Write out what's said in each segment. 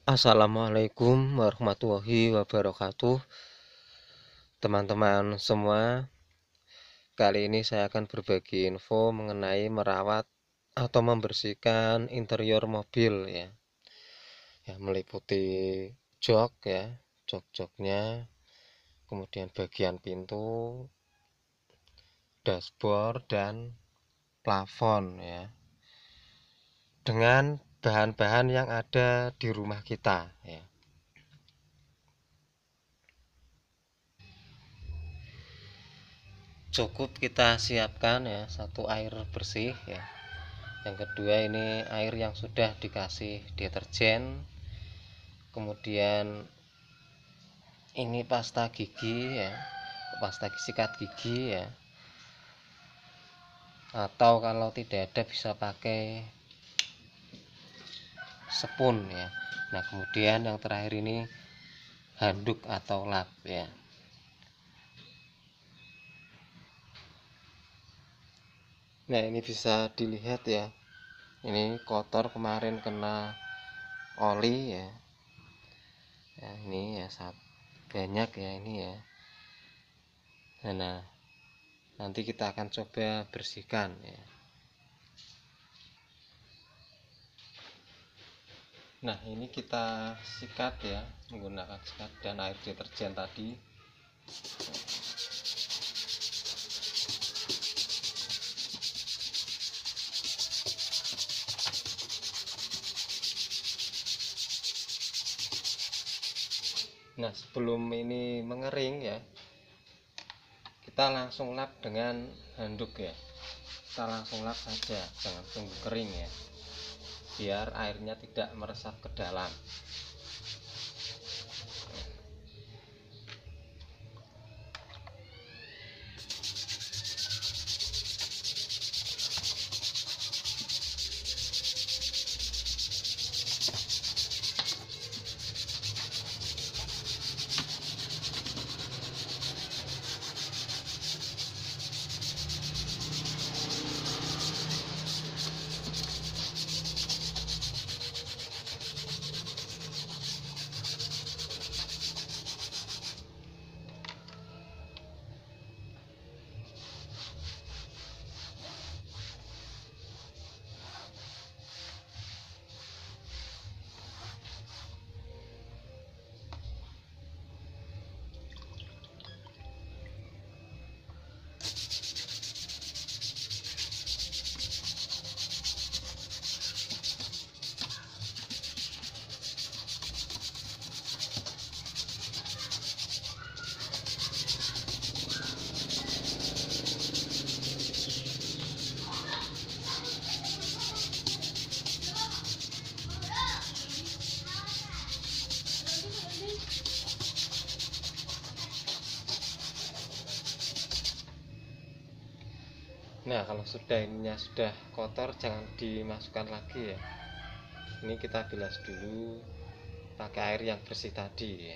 Assalamualaikum warahmatullahi wabarakatuh, teman-teman semua. Kali ini saya akan berbagi info mengenai merawat atau membersihkan interior mobil ya. Ya, meliputi jok ya, jok-joknya, kemudian bagian pintu, dashboard dan plafon ya. Dengan bahan-bahan yang ada di rumah kita ya. Cukup kita siapkan ya satu air bersih ya. Yang kedua ini air yang sudah dikasih deterjen. Kemudian ini pasta gigi ya, pasta sikat gigi ya. Atau kalau tidak ada bisa pakai spons ya. Nah, kemudian yang terakhir ini handuk atau lap ya. Nah, ini bisa dilihat ya. Ini kotor kemarin kena oli ya. Ya, ini ya banyak ya ini ya. Nah, nanti kita akan coba bersihkan ya. Nah, ini kita sikat ya menggunakan sikat dan air deterjen tadi. Nah, sebelum ini mengering ya, kita langsung lap dengan handuk ya. Kita langsung lap saja, jangan tunggu kering ya, biar airnya tidak meresap ke dalam. Nah, kalau ininya sudah kotor jangan dimasukkan lagi ya. Ini kita bilas dulu pakai air yang bersih tadi ya.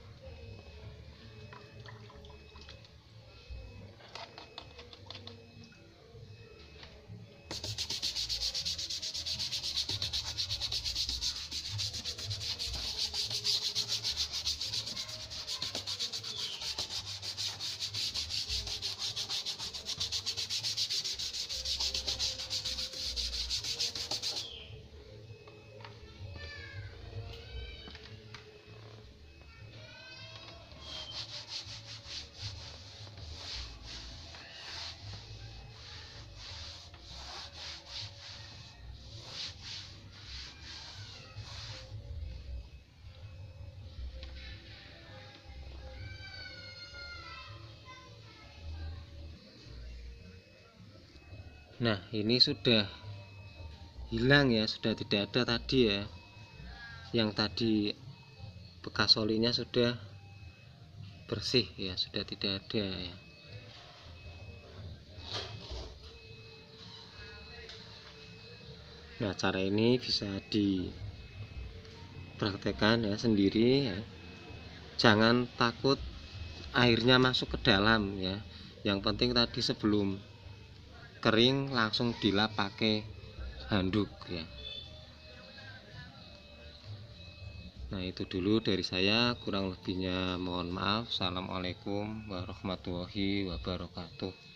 Nah, ini sudah hilang ya, sudah tidak ada tadi ya. Yang tadi bekas olinya sudah bersih ya, sudah tidak ada ya. Nah, cara ini bisa dipraktekkan ya sendiri ya. Jangan takut airnya masuk ke dalam ya. Yang penting tadi sebelum kering langsung dilap pakai handuk ya. Nah, itu dulu dari saya, kurang lebihnya mohon maaf. Assalamualaikum warahmatullahi wabarakatuh.